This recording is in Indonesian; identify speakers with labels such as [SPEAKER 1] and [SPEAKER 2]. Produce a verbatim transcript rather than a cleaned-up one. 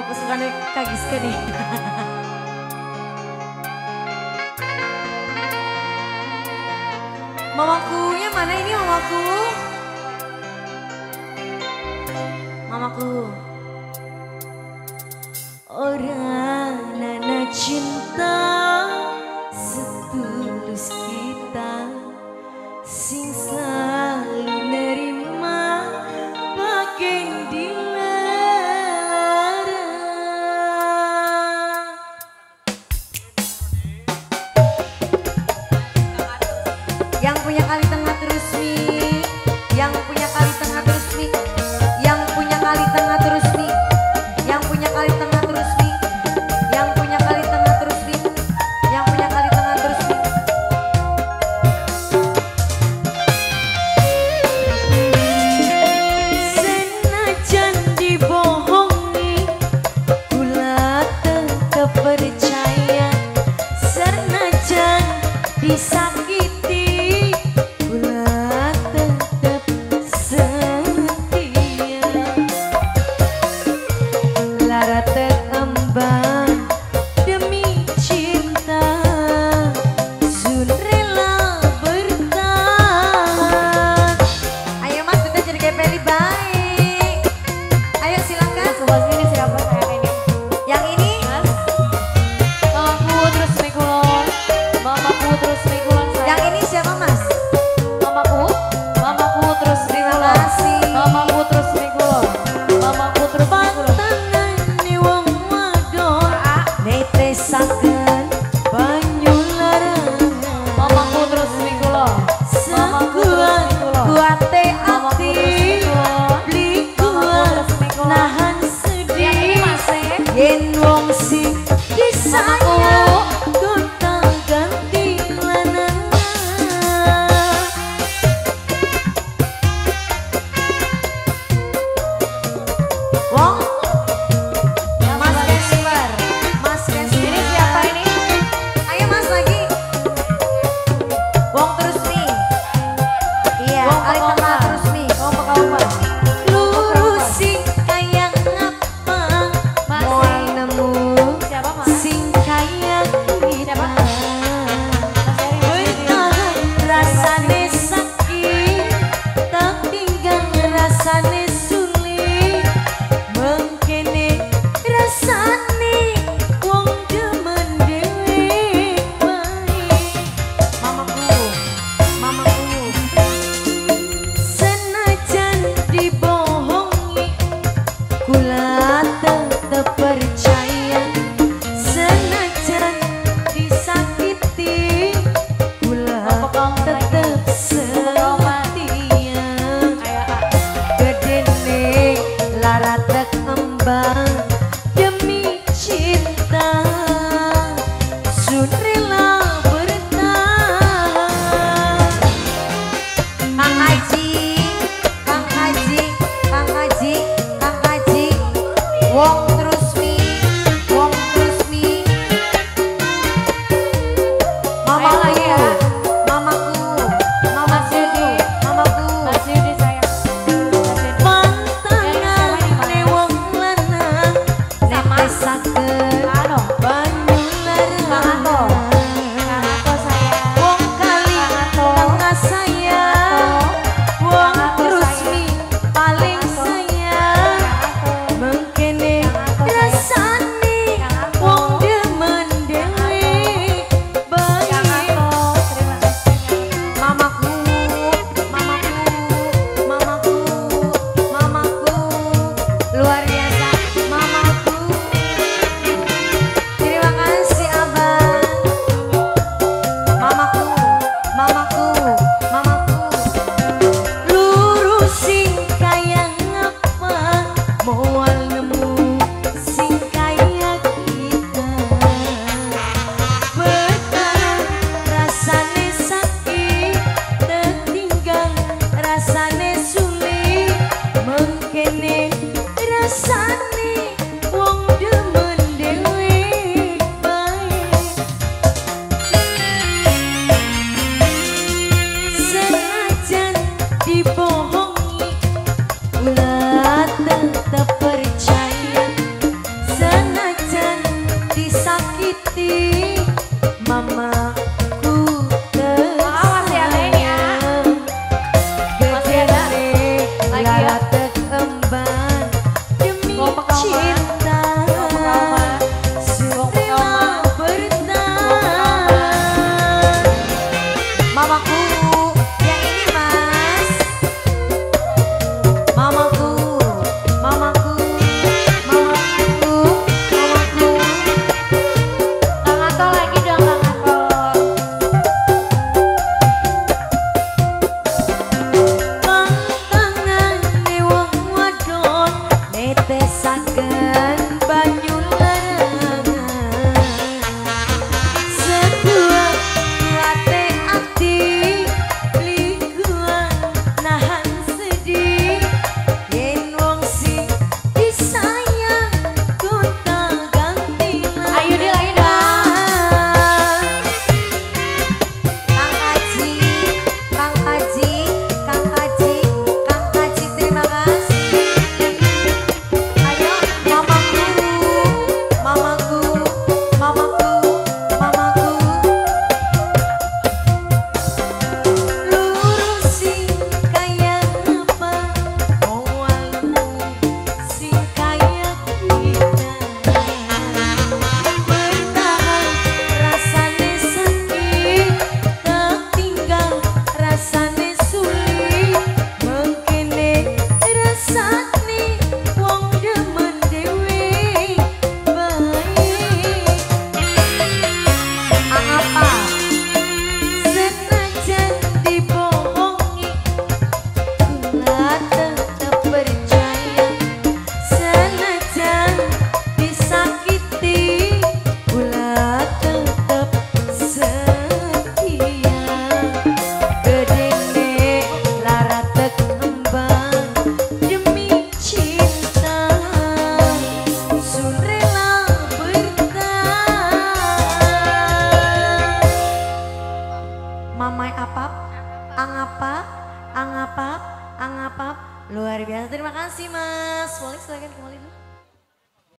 [SPEAKER 1] lagu kesukaan Kak Giska nih. Mamakunya mana ini mamaku? Mamaku. Orang nana cinta setulus kita sing selalu nerima bagian dilarang. Yang punya kali tengah terus nih, yang punya kali tengah terus nih, yang punya kali tengah terus nih, yang punya kali tengah terus nih, yang punya kali tengah terus nih, yang punya kali tengah terus nih. Senajan dibohongi, kula tetep percaya. Senajan disakiti, kula tetep setia. Lara terembang demi cinta, sun rela bertahan. Ayo mas, kita jadi kayak Peli baik. Ayo silakan. Sobat ini siapa kayak ini? Yang ini? Mas. Mamaku terus mikulon, mamaku terus mikulon saya. Yang ini siapa mas? Mamaku, mamaku terus terima kasih. Mamaku terus mikulon, mamaku terus mikulon. Pantangan wong wadon, netesaken banyu larangan. Mamaku terus mikulon, mamaku terus mikulon. Kuate ati, beli kuat, nahan sedih. Yen wong sing disayang, gonta ganti lanang. Wong, Mas Casper, Mas Casper. Ini siapa ini? Ayo Mas lagi. Wong terus nih. Iya, kali tengah terus nih. Wong pekauman. Lurusi kayak apa? Mau nemu sing kayak kita. Bertahan rasane sakit, tak tinggal rasane sulit. Mengkene rasane wong demen dhewe baik. Mamaku, mamaku. Senajan dibohongi, kula tetep percaya. Senajan disakiti, kula tetep setia. Gedene lara tekembang demi cinta, sun rela bertahan. Kang Haji, Kang Haji, Kang Haji, Kang Haji, wong terus mi, wong terus mi. Mamaku, mamaku, mamaku, mamaku. Pantangan wong lanang, netesaken banyu larangan. Wong kali tengah saya, wong terus mi paling sayang. Mengkene rasane wong demen dhewe baik. Mamaku, mamaku, mamaku, mamaku, luar biasa. Mamaku, terima kasih abang. Mamaku, mamaku, mamaku. Lurusin kayak apa, moal nemu sing kayak kita. Bertahan rasane sakit, tertinggal rasane sulit. Mengkene rasane wong demen dhewe baik. Senajan dibohongi, kula tetep percaya. ya.
[SPEAKER 2] Kemban demi
[SPEAKER 1] Kelompok Roma.
[SPEAKER 2] cinta.
[SPEAKER 1] Kelompok Roma. Kelompok Roma.
[SPEAKER 2] Bertahan.
[SPEAKER 1] Mamaku, yang ini mas. Mamaku, mamaku, mamaku, mamaku. Kang Ato lagi dong Kang Ato.
[SPEAKER 2] Pantangane wong wadon netesaken banyu larangan. Sebuah late ati liguan nahan sedih. Yen wong sing disayang gonta ganti
[SPEAKER 1] Ayo deh, ayo dong. Kang Haji, Kang Haji, Kang Haji, Kang Haji, terima kasih. Ayo, mamaku, mamaku, mamaku, mamaku.
[SPEAKER 2] Lurusin kaya apa Owalu sing kaya kita. Bertahan rasane sakit, tertinggal rasane sulit. Mengkene rasane wong demen dewe baik.
[SPEAKER 1] Apa?
[SPEAKER 2] Senajan dibohongi, kula tetap percaya. Senajan disakiti, kula tetap setia. Gedene lara tekembang demi cinta, sun rela bertahan.
[SPEAKER 1] Mamai apap, angapap, angapap, angapap. Luar biasa. Terima kasih Mas. Boleh silakan kembali dulu.